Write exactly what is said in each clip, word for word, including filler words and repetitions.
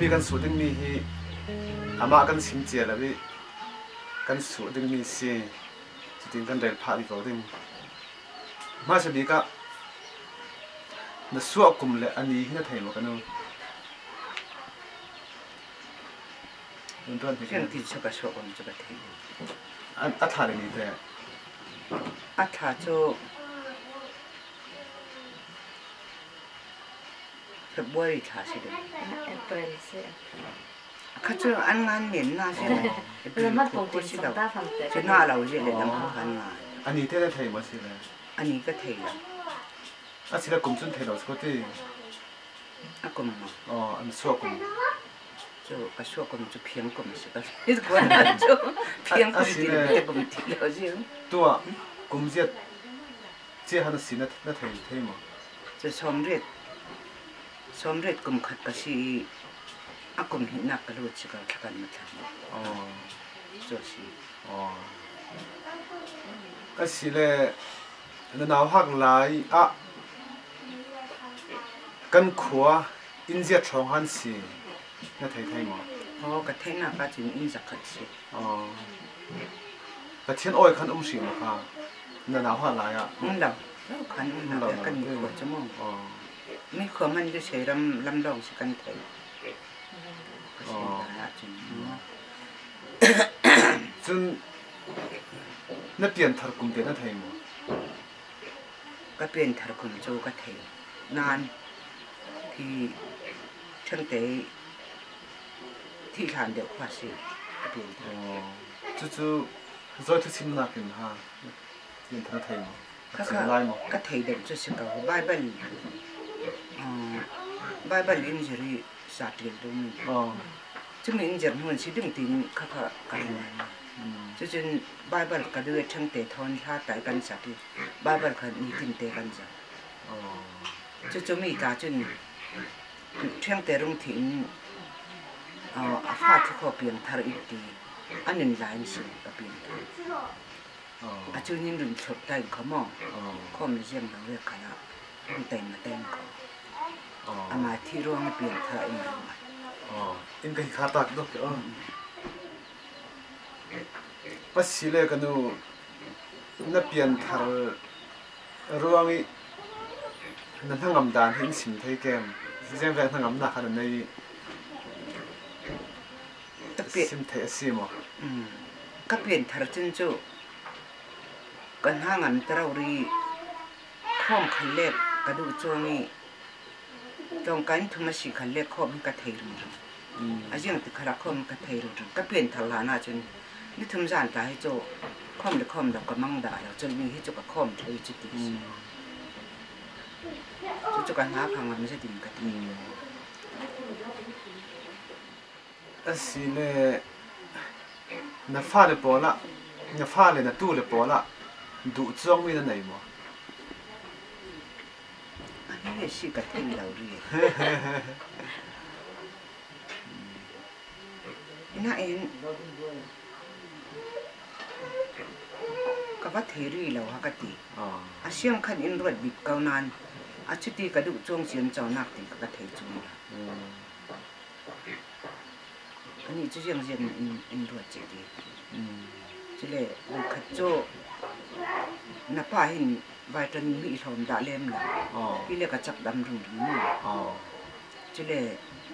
mi kan su ding mi hi ama kan sim che la bi kan su ding mi si chu tin kan rel pha bi ko ding ma se bi ka na su kum le ani hi na thai mo kanu don thì cái gì cho cái số còn cho cái thế anh anh thà là gì thế anh thà cho February thà gì đấy April sẽ cái chỗ anh ăn miếng na gì đấy là mất công tiền sống ta phạm tế chứ na lâu gì đấy làm không ăn mà anh ấy thế là thầy mà gì đấy anh ấy cái thầy là anh chỉ là cùng chung thầy đó có thể anh cùng mà ờ anh xua cùng cho cái số cùng cho phiền cùng sự cái cái quan là cho phiền cùng thì cái cùng thì là gì tua cùng giết giết hắn xin nó nó thầy thầy mà cho xóm rệt xóm rệt cùng khát cái gì anh cùng hiện nạp cái lúa chỉ có cái cần mà thằng ờ cho gì ờ cái gì là nó nào hoặc lại à căn khóa in giết trong hắn xí nó thầy thầy mà oh cái thế nào cái chuyện in giặc khát xí ờ cái thiên oi khăn ông xí mà cả nó nào hoặc lại à không đâu khăn không đâu cái nhiều quá chứ mong ờ mấy khóm anh cứ chơi lâm lâm đầu sẽ cần thấy ờ chuyện chân nó biến thật cùng tiền nó thầy mà cái biến thật cùng cho cái thầy nan thì chân tế thì làm được quá xí cái biến thật ờ chú chú rồi thức xin nạp tiền ha tiền thật thầy mà các xin lại mà cái thầy được cho sự cầu Bible Bible injury sát tiền luôn ờ chúng mình injury mình chỉ đừng tin các các cái này cho nên Bible cái đứa chân tế thon ha tại căn sát đi Bible cái ní tin tế căn sát ờ cho chúng mình cả chân chân tế rung tin ờ phát thì có biến thar ít đi anh nên lại xin cái biến thar ờ à cho nên đừng chụp tay không mà ờ không được riêng là việc cái nào đừng tay mà tay có ờ à mà thi đua nó biến thar em mà ờ in cái khát tạc đó kìa bác sĩ lấy cái nu nó biến thar ruang ấy nó thằng ngầm đàn hình xin thấy kem riêng về thằng ngầm nạc cái này đặc biệt xin thấy xin mà các biến thar chân chỗกันห้างอันตราวรีข้อมขันเล็กกระดูจวงนี่ตรงกันทุมาสิขันเล็กข้อมกระเทยรุนอาจยังติดขลักข้อมกระเทยรุนก็เปลี่ยนทางลานาจนนี่ทุมจานตาให้โจข้อมหรือข้อมเราก็มั่งได้จนมีให้โจกับข้อมเธอจิตดีโจกันหาพังมันไม่ใช่ดิ่งกระเทยอันสิเลน่าฟ้าเลยปอละน่าฟ้าเลยน่าตู้เลยปอละดูจ้องไม่ได้ไหนมั้งอันนี้เลยสิกระเทยเราเรียน่าเองก็ว่าเทรีเราฮักติอาเซียงขันอินรวดบิดเกานานอาชุติกระดูจวงเสียนเจ้านักติกระเทยจวงอันนี้จะยังเรียนอินอินรวดจีดีจะเลยบุคโจนับป้าเห็นใบตันมีทอมด่าเล่มละที่เรียกกระจับดำรุ่งรุ่งนู่นจะเลย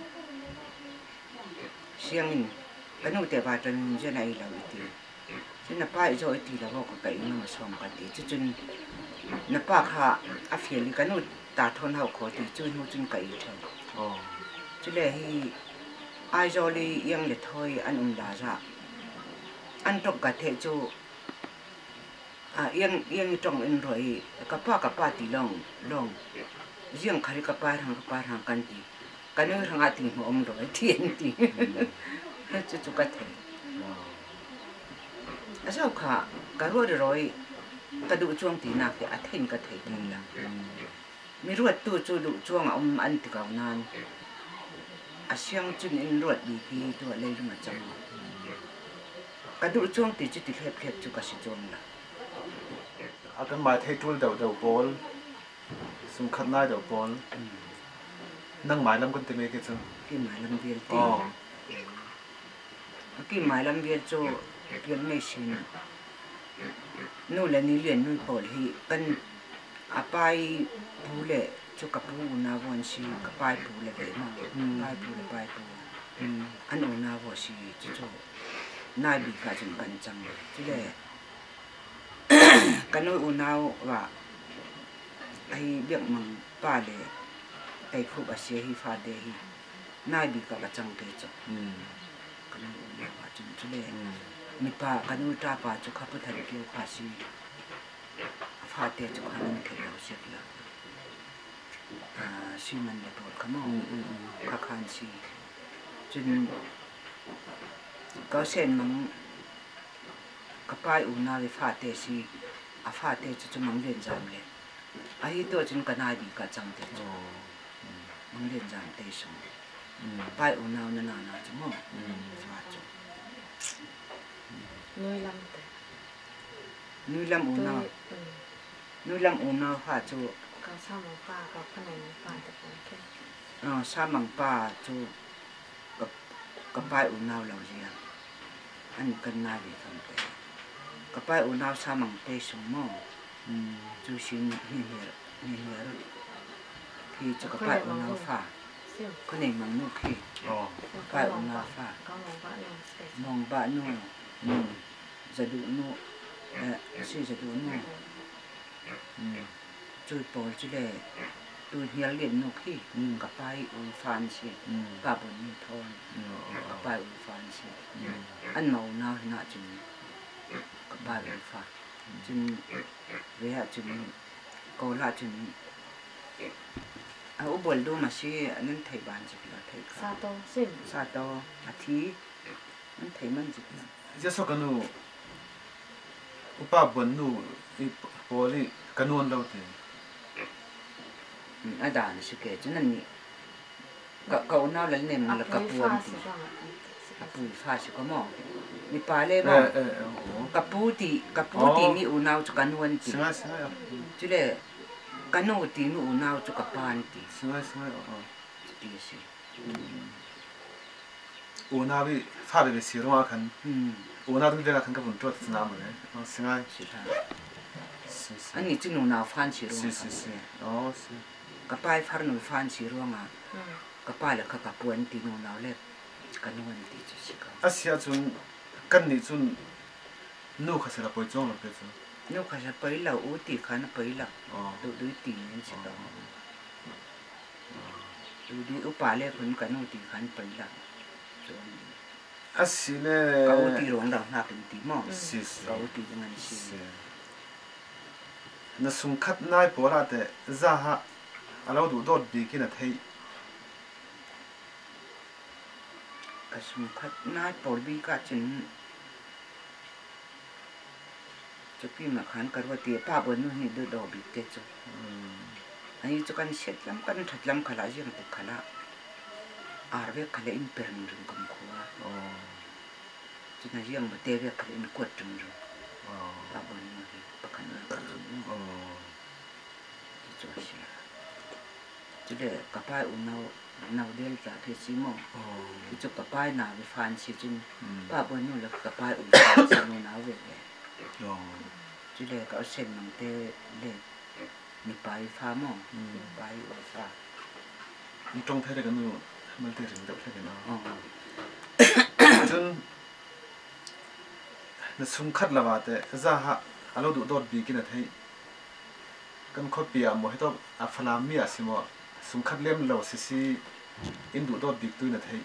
เสียงกันนู่นแต่ใบตันจะไหนเราอีทีจะนับป้าอีโจอีทีเราบอกกับไก่มันมาส่งกันทีจะจนนับป้าค่ะอาเฟียลิกันนู่นตาทนเขาขอตีจุนหูจุนไก่เท่าจะเลยให้ไอโจลียังเล็ดถอยอันอุ่นดาจ้าอันตกกระเทจูอ่ายังยังจงอินรอยกับป้ากับป้าตีลงลงยังขริกับป้าทางกับป้าทางกันตีกันนึกทางอาทิตย์หัวอมรอยเทียนตีแล้วจะจุกกระเทอาเจ้าค่ะกระรวดรอยกระดูช่วงตีนักแต่อาทิตย์กระเทตีละมีรวดตู้จูดูช่วงอมอันติกาวนานอาเชียงจุนอินรวดดีพีตัวเลยมาจังกระดูช่วงตีจิตติเล็บเล็บจุกสิจงละอาการหมายเทตุลเดาเดาบอลสมคัญนายเดาบอล năng mãi lắm con tìm cái chứ cái mãi làm việc thì oh cái mãi làm việc cho cái này xinนู่นและนี่เรียนนู่นปอดที่กันอาไปปูเลยจุกับปูนาวันชีกับไปปูเลยไปมาไปปูเลยไปปูอันอุนาวันชีจุจุนายบีกัจนกันจังจุเลยกันนู่นอุนาว่าไอ้เบี้ยมังป้าเลยไอ้คู่บาเสียฮีฟาเดฮีนายบีกับจังเกจกันนู่นอุนาว่าจุจุเลยมีป้ากันนู่นตาป้าจุขับรถทันเกี่ยวข้าชีฟาเตจุขันนั่นเกี่ยวเสียแล้วอ่าชีมันเลยปวดขมอข้าขันชีจนก็เส้นมังกับป้ายอุณาวิฟาเตชีอาฟาเตจุจุมังเรียนจำเลยไอ้ตัวจนกันนายบีกับจังเตจุมังเรียนจำเตชงป้ายอุณาวนานนาจุมอฟาจุ nuôi lâm thế nuôi lâm u nào nuôi lâm u nào pha chú có sao mà pha có cái này pha được không thế ờ sao bằng pha chú gặp gặp bài u nào lâu gì à anh cần nai bị phân thế gặp bài u nào sao bằng tê sung mò chú xin hiền hiền hiền hiền thì cho gặp bài u nào pha cái này bằng nụ khi bài u nào pha mong bạn nụ giờ đủ nụ suy giờ đủ nụ chui bò chui lệ tôi hiền liền nụ khi gặp bài u phan xí bà bồn như thôn gặp bài u phan xí ăn màu nào thì nọ chừng gặp bài u pha chừng về hạ chừng cô là chừng à u bồn đu mà xí nên thầy bàn chừng là thầy sa to sim sa to à thí nên thầy mình chừng là giờ sau cái nu upa bẩn nu poli kanuan đâu thì à đàn sự kiện cho nên nhỉ cậu cậu nào là niềm là cặp buồn thì cặp buồn pha sự có mỏ đi pa lê mỏ cặp buồn thì cặp buồn thì mi u nào cho kanuan thì chứ là kanu thì mi u nào cho cặp pan thì sướng sướng thì gì u nào bị pha bị xì rong khăn u nào cũng về là khăn cái bún trộn từ nam rồi sướng ai anh ấy chứ nào phan xì rong oh cặp pai phan nó phan xì rong à cặp pai là cặp buồn thì nó nào lệ kanuan thì chứ gì cả à xí chun căn này chun nô khá sẽ là bồi trông là cái gì nếu khai sát bấy là u tì khá nó bấy là đủ đứa tì nên chỉ đó đủ đứa u bà lệ cũng cái nó tì khá nó bấy là à xí nè cái u tì rong đằng nào cũng tì mò xí xí cái u tì cho nên xí nó sung khát nai bỏ ra để ra ha à lâu đủ đốt bị cái là thấy cái sung khát nai bỏ bị cả chân cho khi mà khán cái vật tiệp ba bốn mươi đứa đồ bị tết cho anh cho con xét lắm con thật lắm cả lại riêng được cả là à về cả lại in bền rừng cầm khóa cho nên riêng mà tê về cả lại in quật rừng rừng ba bốn mươi ba khán là cả rừng cho xí cho để cả bài u nào nào đeo cả thế xí mò cho cả bài nào về phan xí chân ba bốn mươi là cả bài u nào nào về chứ để có sen bằng tê để mi bài pha mò bài u pha trong thế là cái nu mình tự rình đập thế cái nó chun nó sung khát là vậy ra ha à lâu đủ đốt bị cái là thấy kan kho pia mo heto a phala mi asimo sum khat lem lo si si in du dot dik tu na thei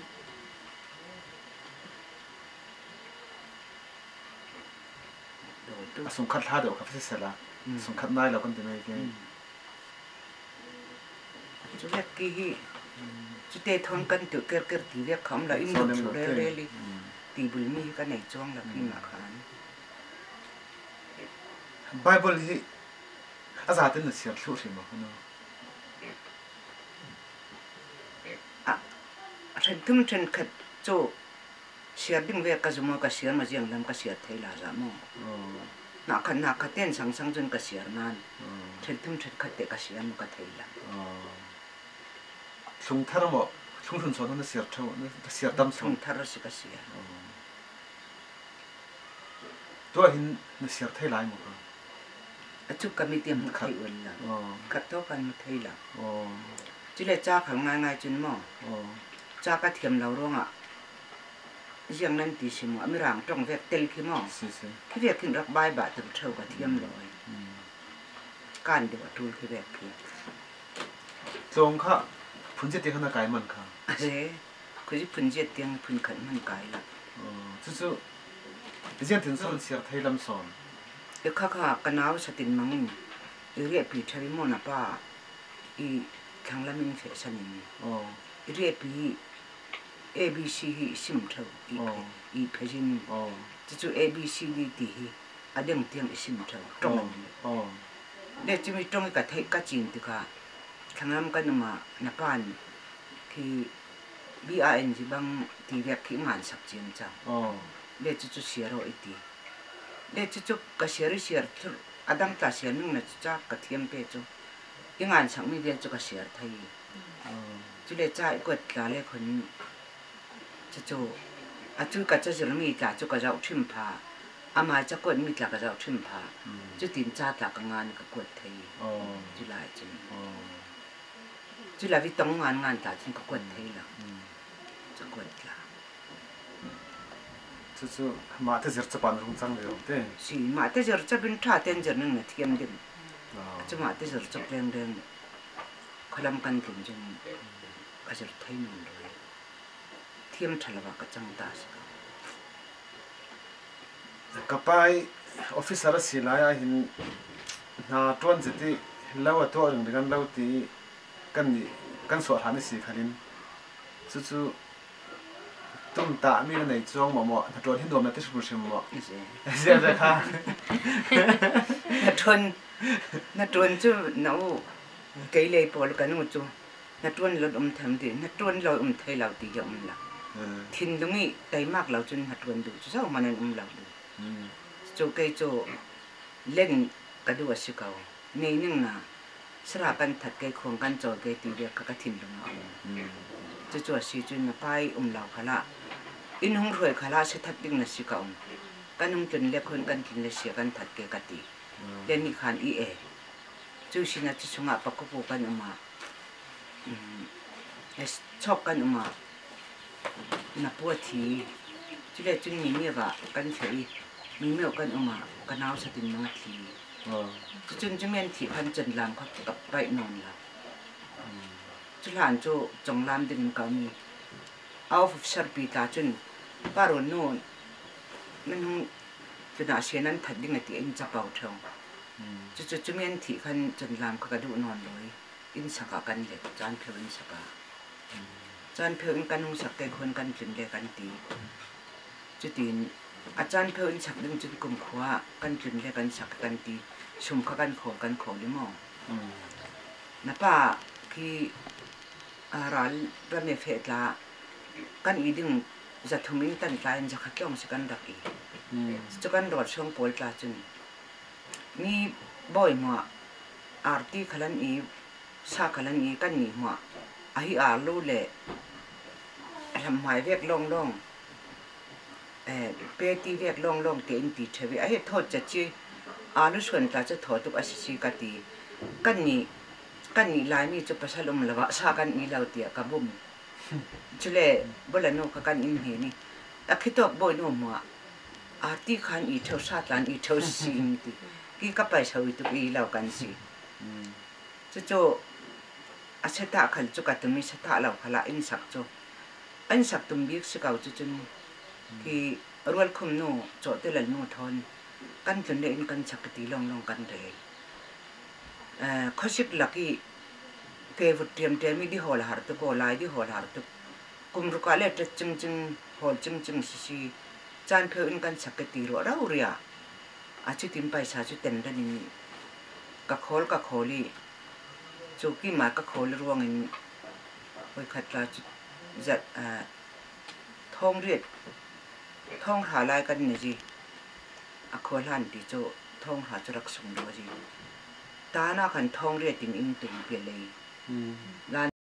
a sum khat ha do ka fi sala sum khat nai lo kan de mai ke chú biết kì chú tê thon cân tự kêu kêu thì việc không là in được chú đây đây đi thì bùi mi cái này choang là khi mà khán Bible hi à tên là siết lụa gì mà không à trên thum trên khát chỗ siết đinh về cái gì mà cái siết mà riêng làm cái siết thấy là gì mà nãy khát nãy khát tên sang sang trên cái siết nan trên thum trên khát để cái siết mà cái thấy là ชงทารหมอชงทุนสอนนั่นเสียเท่านั่นเสียตั้มสชองงทารสิกเสียตัวหินนั่นเสียไทยหลายหมดอาจุกมีเตรียมไทยอื่นละขัดเท่ากันมาไทยละจิเลจ้าขังง่ายง่ายจนหม้อจ้ากระเทียมเราร่วงอ่ะยังนั่นตีชิมอ่ะไม่ร่างตรงเวกเตลขี้หม้อขี้เวกขึ้นรักใบบาถึงเท่ากระเทียมลอยการเดือดทูลขี้เวกขี้จงค่ะพุ่นเจตีขนาดไกลมันค่ะเฮ้คือที่พุ่นเจ็ดเตียงพุ่นขันมันไกลละจู่ๆดิฉันถึงสอนเสียไทยลำสอนเด็กข้าข้ากันหนาวสตินมังเรียบปีทวิมอนาป้าอีขังละมินเฟสันินเรียบปี A B C ซิมเท่าอีอีเพจินจู่ๆ A B C D ตีอเดงเตียงซิมเท่าตรงเด็กจะมีตรงกับไทยกับจีนติกาขังละมันกันมานาป้านคือ B I N จีบังตีเรียกขี้งานสักจีนจ้าเด็กจู่ๆเสียเราอีตีเด็กจู่ๆก็เสียร์เสียร์ทุอดัมตาเสียนึงนะจ้ากระเทียมเปจู่ยังงานสังมีเรียนจู่ก็เสียร์ไทยจู่เลยจ้าอีกดลาเล่คนจู่อาจู่ก็จะจะมีจ้าจู่ก็จะเอาทิมพาอามาจะกดมีจ้าก็จะเอาทิมพาจู่ตินจ้าตากงานก็กดไทยจู่ลายจนจู่ลาวิตงงานงานตาจนก็กดไทยละจะกดละจู่ๆมาที่จะจะปั่นรุ่งจังเลยเต้สิมาที่จะจะเป็นท่าเต้นจะนั่งเนี่ยเทียมเดิมจะมาที่จะจะเร่งเร่งขลังกันถึงจนก็จะไทยนู่นเลยเทียมทะเลาะกับจังตาสิกับไปออฟฟิศอะไรสิลายหินนาตวนจิตเล่าตัวหนึ่งกันเล่าตีกันกันสวดหาในสีขันจู่ๆตุ้มตามีในจ้องหมอหมอถ้าตัวที่โดนนั่นที่สุดชิมหมอเสียใจค่ะนัดวนนัดวนจู่น้องเกย์เลยปอลกันนู่นจู่นัดวนเราอมทำดีนัดวนเราอมไทยเราตีจะอมละทินตรงนี้ใจมากเราจนนัดวนดูจู่เจ้ามันอมเราดูจู่เกย์จู่เล่นกระดูกสิเขาในนึงน่ะสระกันถัดเกย์ควงกันจ่อเกย์ตีเรียกกระทินลงเอาจู่จู่สิจุนไปอมเราขละอินหงรวยขละเสถัดดิ้งน่ะสิเขากันนุ่งจนเล็กคนกันกินเลยเสียกันถัดเกย์กะตีเล่นนี่ขันอีเอจู่สินะจู่ชงอ่ะปักกบกันออกมาชอบกันออกมานับปวดทีจู่เลยจู่มีเมียกะกันเฉยมีเมียกันออกมากันเอาสตินมาทีจู่จู่จู่เมียนทีพันจันลามเขากับไปนอนละจู่หลานจู่จงลามดึงกันมีเอาฟุบชาร์ปีตาจุนปารอนโน่นั่นหงจุดอาเซียนั้นถัดดิ้งไอตีอินจับเอาเท่าจุดจุดจุดเมียนที่ขันจันลามก็กระดูนอนเลยอินสักกันเล็กจานเพียวอินสักจานเพียวอินกันหงสักแก่คนกันจุดเล็กกันตีจุดตีนอาจารย์เพียวอินสักดึงจุดกลุ่มขวากันจุดเล็กกันสักกันตีชุมข้ากันโขกันโขลิมองนับป้าคืออาราลระเมเฟตลากันอีดึงจะทุ่มินตันตายจะขัดเกี่ยวกับกันดักอีจะกันรอดช่วงปวดลาจนมีบ่อยมัวอาร์ตีขลันอีซาขลันอีกันนี่มัวอาฮิอาลูเล่ทำหมายเวกลงลงเออเปตีเวกลงลงเตียนตีเทวีอาฮิโทษจะจีอาลูส่วนตาจะถอดตุกอาศิชีกตีกันนี่กันนี่ลายมีจุดประสลมละวะซากันนี่เราเตียกับบุ้มจุเล่บลานุกันอินเฮนี่อาคิดตัวบ่อยโนมัวอาร์ตีขันอีเท่าซาตันอีเท่าซีมตีกี่กับไปชาวตุกีเรากันสิจู่จู่อาเซตาขันจุกัดตุมิเซตาเราขละอินสักจู่อินสักตุมบิกสิเกาจู่จู่ที่รัวคุมโนจ่อเตลันโนทอนกันจนเดินกันสักตีลองลองกันเลยเอ่อข้อสิบหลักที่เกวุฒเตรียมเตรียมมีดีหอลหาร์ตุกลายดีหอลหาร์ตุกุมรุกาเล็ดจึงจึงหอลจึงจึงสิสิจานเพื่อนกันสักตีรัวเราเรียอาจุติมไปสาจุเต็นดันนี้กะโคลกะโคลีจูกี้มากะโคลรวงเงินไว้ขัดลาจุจัดอ่าท้องเรียดท้องหาลายกันเนี่ยจีอะโคลันติโจท้องหาจุรักสมด้วยจีตาหน้าขันท้องเรียดติงอิงติงเปลี่ยนเลย